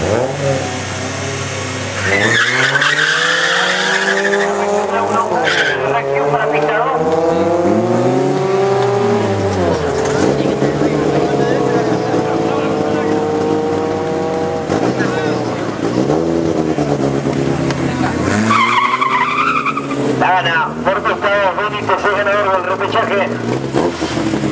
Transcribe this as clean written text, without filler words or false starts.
Reacción para pista 2. La gana por pista 2, Benítez es ganador del repechaje.